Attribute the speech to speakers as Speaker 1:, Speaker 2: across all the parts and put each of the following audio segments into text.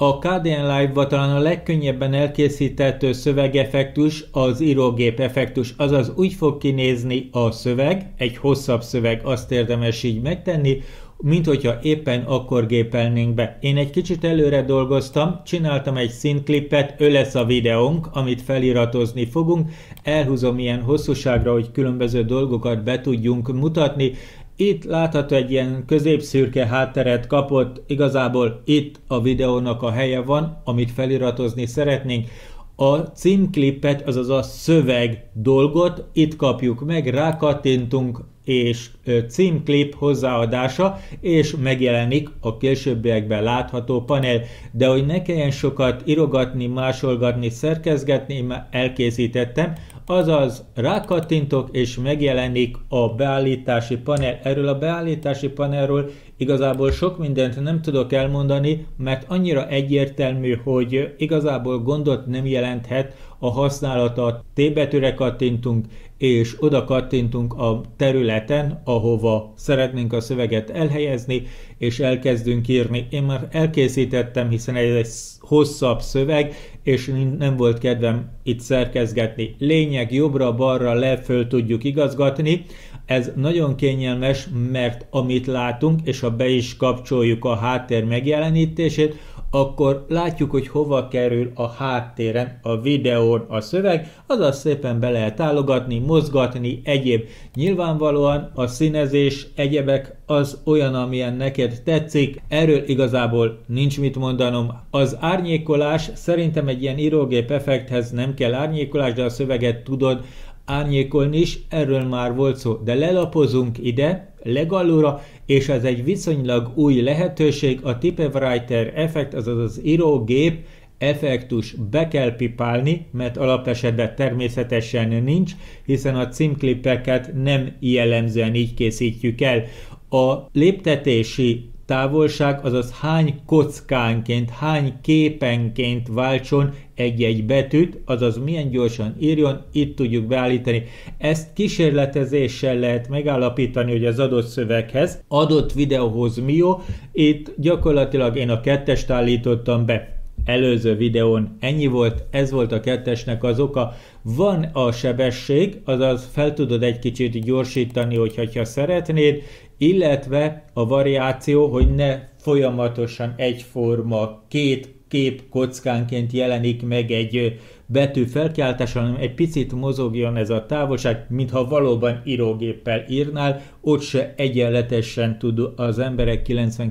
Speaker 1: A KDN Live-ban talán a legkönnyebben elkészített szövegeffektus az írógép effektus, azaz úgy fog kinézni a szöveg, egy hosszabb szöveg, azt érdemes így megtenni, mint hogyha éppen akkor gépelnénk be. Én egy kicsit előre dolgoztam, csináltam egy színklippet, ő lesz a videónk, amit feliratozni fogunk, elhúzom ilyen hosszúságra, hogy különböző dolgokat be tudjunk mutatni. Itt látható egy ilyen középszürke hátteret kapott, igazából itt a videónak a helye van, amit feliratozni szeretnénk. A címklippet, azaz a szöveg dolgot itt kapjuk meg, rákattintunk, és címklip hozzáadása, és megjelenik a későbbiekben látható panel. De hogy ne kelljen sokat írogatni, másolgatni, szerkezgetni, én már elkészítettem, azaz rákattintok, és megjelenik a beállítási panel. Erről a beállítási panelről igazából sok mindent nem tudok elmondani, mert annyira egyértelmű, hogy igazából gondot nem jelenthet a használata. T betűre kattintunk, és oda kattintunk a területen, ahova szeretnénk a szöveget elhelyezni, és elkezdünk írni. Én már elkészítettem, hiszen ez egy hosszabb szöveg, és nem volt kedvem itt szerkezgetni. Lényeg, jobbra-balra le-föl tudjuk igazgatni. Ez nagyon kényelmes, mert amit látunk, és ha be is kapcsoljuk a háttér megjelenítését, akkor látjuk, hogy hova kerül a háttéren, a videón a szöveg, azaz szépen be lehet állogatni, mozgatni, egyéb. Nyilvánvalóan a színezés, egyebek az olyan, amilyen neked tetszik, erről igazából nincs mit mondanom. Az árnyékolás, szerintem egy ilyen írógép effekthez nem kell árnyékolás, de a szöveget tudod árnyékolni is, erről már volt szó, de lelapozunk ide, legalulra, és ez egy viszonylag új lehetőség, a Typewriter effekt, azaz az írógép effektus be kell pipálni, mert alapesetben természetesen nincs, hiszen a címklippeket nem jellemzően így készítjük el. A léptetési távolság, azaz hány kockánként, hány képenként váltson egy-egy betűt, azaz milyen gyorsan írjon, itt tudjuk beállítani. Ezt kísérletezéssel lehet megállapítani, hogy az adott szöveghez, adott videóhoz mi jó. Itt gyakorlatilag én a 2-est állítottam be. Előző videón ennyi volt, ez volt a 2-esnek az oka. Van a sebesség, azaz fel tudod egy kicsit gyorsítani, hogyha szeretnéd, illetve a variáció, hogy ne folyamatosan egyforma két kép kockánként jelenik meg egy betű felkiáltása, hanem egy picit mozogjon ez a távolság, mintha valóban írógéppel írnál, ott se egyenletesen tud az emberek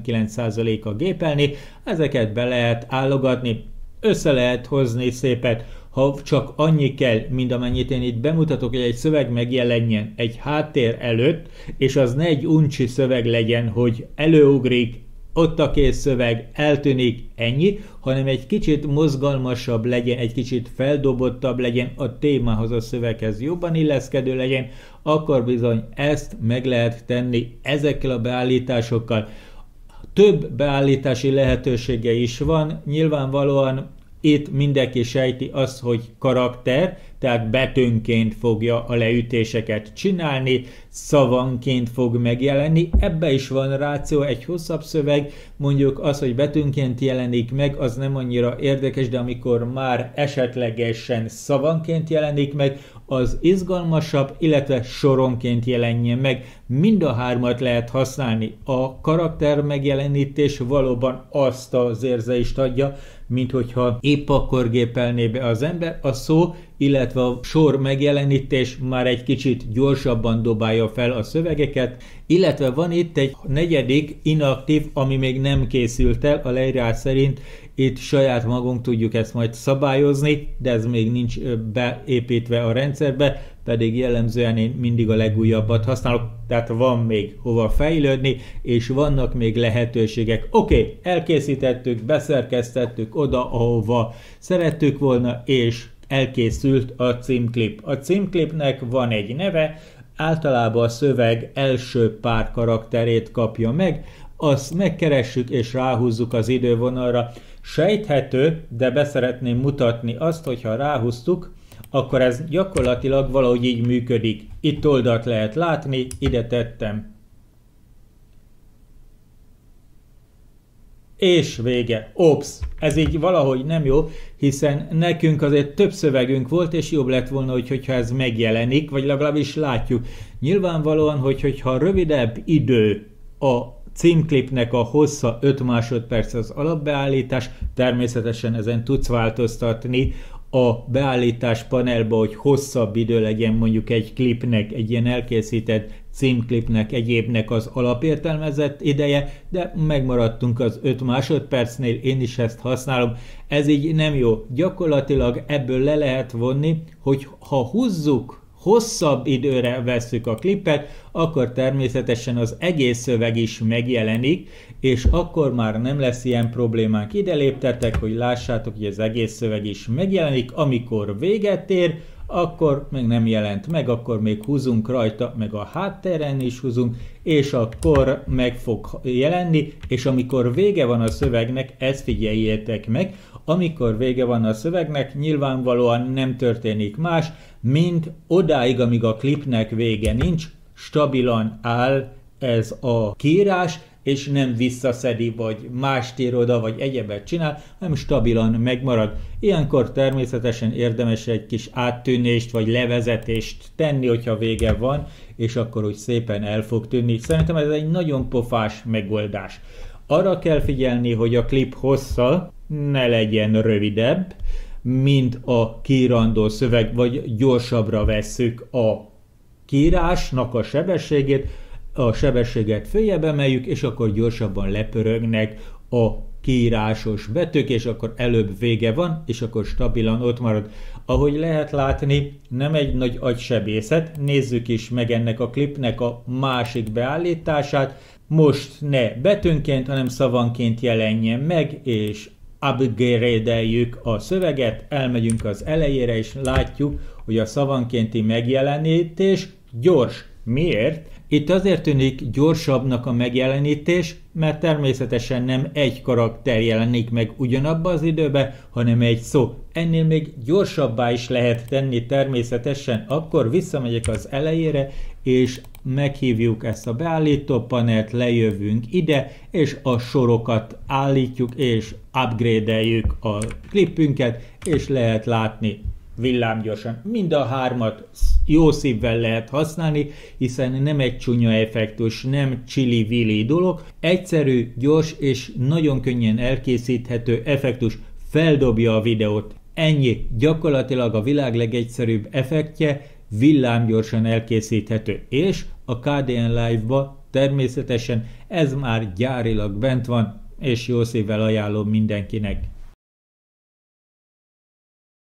Speaker 1: 99%-a gépelni, ezeket be lehet állogatni, össze lehet hozni szépen, ha csak annyi kell, mint amennyit én itt bemutatok, hogy egy szöveg megjelenjen egy háttér előtt, és az ne egy uncsi szöveg legyen, hogy előugrik, ott a kész szöveg, eltűnik, ennyi, hanem egy kicsit mozgalmasabb legyen, egy kicsit feldobottabb legyen, a témához, a szöveghez jobban illeszkedő legyen, akkor bizony ezt meg lehet tenni ezekkel a beállításokkal. Több beállítási lehetősége is van, nyilvánvalóan itt mindenki sejti azt, hogy karakter, tehát betűnként fogja a leütéseket csinálni, szavanként fog megjelenni. Ebbe is van ráció, egy hosszabb szöveg, mondjuk az, hogy betűnként jelenik meg, az nem annyira érdekes, de amikor már esetlegesen szavanként jelenik meg, az izgalmasabb, illetve soronként jelenjen meg. Mind a hármat lehet használni. A karakter megjelenítés valóban azt az érzést adja, mint hogyha épp akkor gépelné be az ember, a szó, illetve a sor megjelenítés már egy kicsit gyorsabban dobálja fel a szövegeket, illetve van itt egy negyedik inaktív, ami még nem készült el, a leírás szerint itt saját magunk tudjuk ezt majd szabályozni, de ez még nincs beépítve a rendszerbe, pedig jellemzően én mindig a legújabbat használok, tehát van még hova fejlődni, és vannak még lehetőségek. Oké, elkészítettük, beszerkesztettük oda, ahova szerettük volna, és elkészült a címklip. A címklipnek van egy neve, általában a szöveg első pár karakterét kapja meg, azt megkeressük és ráhúzzuk az idővonalra. Sejthető, de beszeretném mutatni azt, hogyha ráhúztuk, akkor ez gyakorlatilag valahogy így működik. Itt oldalt lehet látni, ide tettem. és vége. Ops, ez így valahogy nem jó, hiszen nekünk azért több szövegünk volt, és jobb lett volna, hogyha ez megjelenik, vagy legalábbis látjuk. Nyilvánvalóan, hogyha rövidebb idő a címklipnek a hossza 5 másodperc az alapbeállítás, természetesen ezen tudsz változtatni a beállítás panelba, hogy hosszabb idő legyen mondjuk egy klipnek, egy ilyen elkészített címklipnek, egyébnek az alapértelmezett ideje, de megmaradtunk az 5 másodpercnél, én is ezt használom. Ez így nem jó. Gyakorlatilag ebből le lehet vonni, hogy ha húzzuk, hosszabb időre vesszük a klipet, akkor természetesen az egész szöveg is megjelenik, és akkor már nem lesz ilyen problémánk. Ide léptetek, hogy lássátok, hogy az egész szöveg is megjelenik, amikor véget ér, akkor meg nem jelent meg, akkor még húzunk rajta, meg a háttéren is húzunk, és akkor meg fog jelenni, és amikor vége van a szövegnek, ezt figyeljétek meg, amikor vége van a szövegnek, nyilvánvalóan nem történik más, mint odáig, amíg a klipnek vége nincs, stabilan áll ez a kiírás, és nem visszaszedi, vagy mást ír oda, vagy egyebet csinál, hanem stabilan megmarad. Ilyenkor természetesen érdemes egy kis áttűnést, vagy levezetést tenni, hogyha vége van, és akkor úgy szépen el fog tűnni. Szerintem ez egy nagyon pofás megoldás. Arra kell figyelni, hogy a klip hossza ne legyen rövidebb, mint a kiírandó szöveg, vagy gyorsabbra vesszük a kiírásnak a sebességét, a sebességet följebb emeljük, és akkor gyorsabban lepörögnek a kiírásos betűk, és akkor előbb vége van, és akkor stabilan ott marad. Ahogy lehet látni, nem egy nagy agysebészet, nézzük is meg ennek a klipnek a másik beállítását. Most ne betűnként, hanem szavanként jelenjen meg, és upgrade-eljük a szöveget, elmegyünk az elejére, és látjuk, hogy a szavankénti megjelenítés gyors. Miért? Itt azért tűnik gyorsabbnak a megjelenítés, mert természetesen nem egy karakter jelenik meg ugyanabban az időben, hanem egy szó. Ennél még gyorsabbá is lehet tenni természetesen, akkor visszamegyek az elejére, és meghívjuk ezt a beállító panelt, lejövünk ide, és a sorokat állítjuk, és upgrade-eljük a klipünket, és lehet látni villámgyorsan. Mind a hármat jó szívvel lehet használni, hiszen nem egy csúnya effektus, nem csili-vili dolog. Egyszerű, gyors és nagyon könnyen elkészíthető effektus, feldobja a videót. Ennyi, gyakorlatilag a világ legegyszerűbb effektje, villámgyorsan elkészíthető. És a KDN Live-ba természetesen ez már gyárilag bent van, és jó szívvel ajánlom mindenkinek.